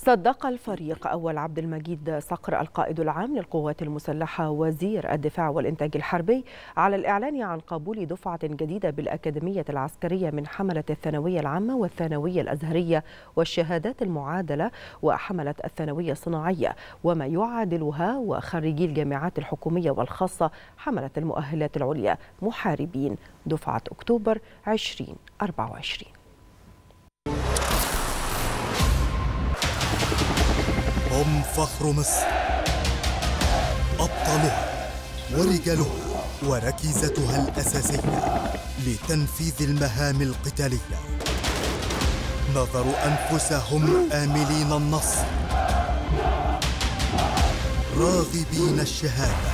صدق الفريق أول عبد المجيد صقر القائد العام للقوات المسلحة وزير الدفاع والإنتاج الحربي على الإعلان عن قبول دفعة جديدة بالأكاديمية العسكرية من حملة الثانوية العامة والثانوية الأزهرية والشهادات المعادلة وحملة الثانوية الصناعية وما يعادلها وخريجي الجامعات الحكومية والخاصة حملة المؤهلات العليا محاربين دفعة أكتوبر 2024. هم فخر مصر، أبطالها ورجالها وركيزتها الأساسية لتنفيذ المهام القتالية. نظروا أنفسهم آملين النصر، راغبين الشهادة،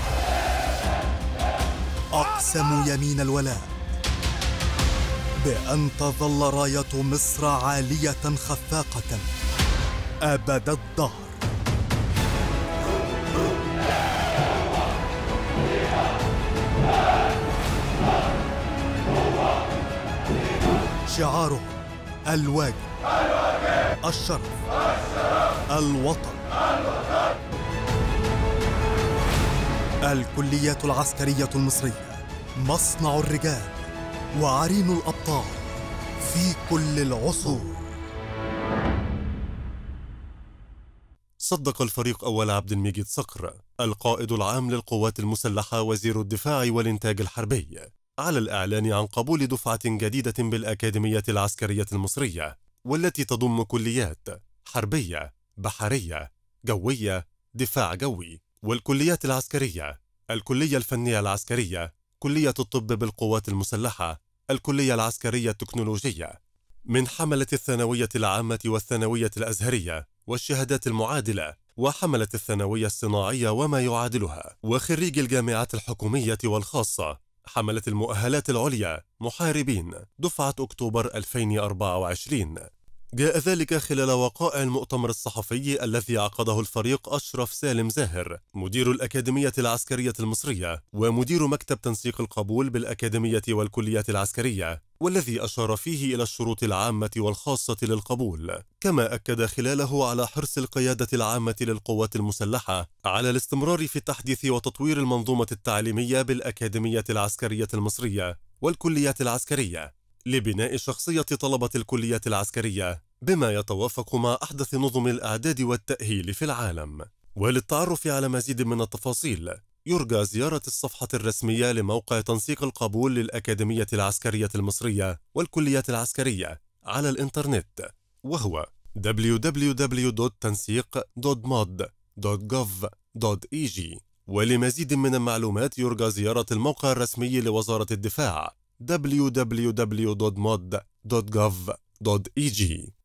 أقسموا يمين الولاء بأن تظل راية مصر عالية خفاقة أبد الدهر. شعارهم الواجب، الشرف، الوطن. الكليات العسكرية المصرية مصنع الرجال وعرين الأبطال في كل العصور. صدق الفريق أول عبد المجيد صقر القائد العام للقوات المسلحة وزير الدفاع والإنتاج الحربي على الإعلان عن قبول دفعة جديدة بالأكاديمية العسكرية المصرية، والتي تضم كليات حربية، بحرية، جوية، دفاع جوي، والكليات العسكرية: الكلية الفنية العسكرية، كلية الطب بالقوات المسلحة، الكلية العسكرية التكنولوجية، من حملة الثانوية العامة والثانوية الأزهرية والشهادات المعادلة وحملة الثانوية الصناعية وما يعادلها، وخريج الجامعات الحكومية والخاصة حملة المؤهلات العليا محاربين دفعة أكتوبر 2024. جاء ذلك خلال وقائع المؤتمر الصحفي الذي عقده الفريق أشرف سالم زاهر مدير الأكاديمية العسكرية المصرية ومدير مكتب تنسيق القبول بالأكاديمية والكليات العسكرية، والذي أشار فيه إلى الشروط العامة والخاصة للقبول، كما أكد خلاله على حرص القيادة العامة للقوات المسلحة على الاستمرار في تحديث وتطوير المنظومة التعليمية بالأكاديمية العسكرية المصرية والكليات العسكرية لبناء شخصية طلبة الكليات العسكرية بما يتوافق مع أحدث نظم الإعداد والتأهيل في العالم. وللتعرف على مزيد من التفاصيل يرجى زيارة الصفحة الرسمية لموقع تنسيق القبول للأكاديمية العسكرية المصرية والكليات العسكرية على الإنترنت، وهو www.tansiq.mod.gov.eg. ولمزيد من المعلومات يرجى زيارة الموقع الرسمي لوزارة الدفاع www.mod.gov.eg.